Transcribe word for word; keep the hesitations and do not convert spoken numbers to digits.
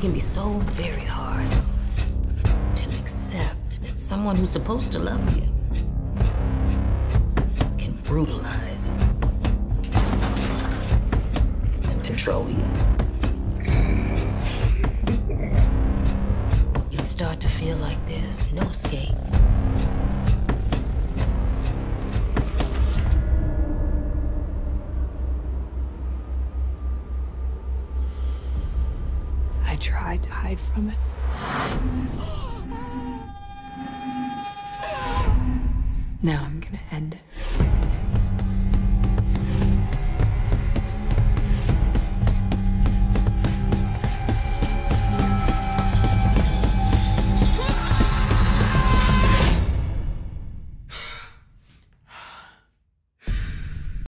can be so very hard to accept that someone who's supposed to love you can brutalize and control you. You start to feel like there's no escape. I tried to hide from it. Now I'm gonna end it.